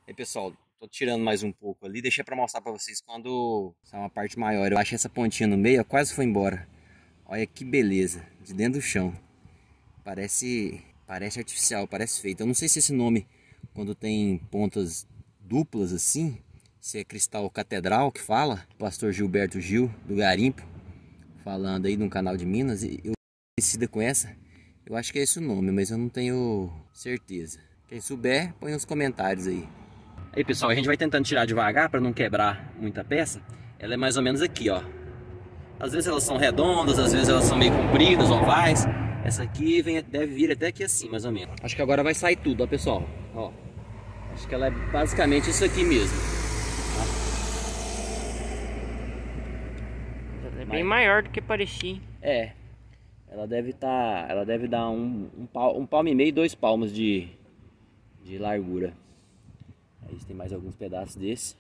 Aí pessoal, tô tirando mais um pouco ali, deixei pra mostrar pra vocês quando é uma parte maior. Eu achei essa pontinha no meio, ó, quase foi embora. Olha que beleza, de dentro do chão. Parece artificial, parece feito. Eu não sei se esse nome, quando tem pontas duplas assim, se é cristal catedral que fala. O pastor Gilberto Gil, do Garimpo, falando aí num canal de Minas. E eu parecida com essa. Eu acho que é esse o nome, mas eu não tenho certeza. Quem souber, põe nos comentários aí. Aí pessoal, a gente vai tentando tirar devagar para não quebrar muita peça. Ela é mais ou menos aqui, ó. Às vezes elas são redondas, às vezes elas são meio compridas, ovais. Essa aqui deve vir até aqui assim, mais ou menos. Acho que agora vai sair tudo, ó pessoal. Ó, acho que ela é basicamente isso aqui mesmo. Ela é bem maior do que parecia. É. Ela deve dar um palmo e meio, 2 palmos de largura. Aí tem mais alguns pedaços desse.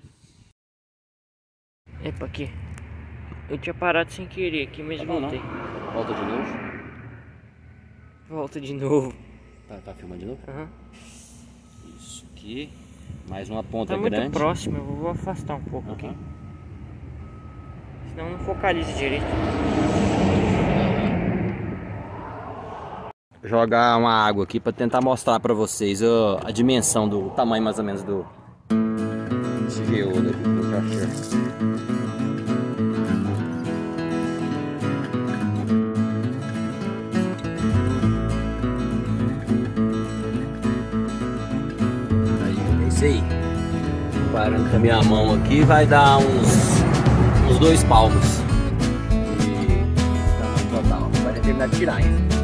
Epa, aqui. Eu tinha parado sem querer aqui, mas voltei. Não. Volta de novo. Volta de novo. Tá filmando de novo? Uhum. Isso aqui. Mais uma ponta tá grande. Muito próximo, eu vou afastar um pouco aqui. Senão não focaliza direito. Jogar uma água aqui para tentar mostrar para vocês a dimensão do tamanho mais ou menos do geodo aqui do cachorro. Aí, é isso aí. Parando com a minha mão aqui vai dar uns 2 palmos de tamanho total. Vai terminar de tirar ainda.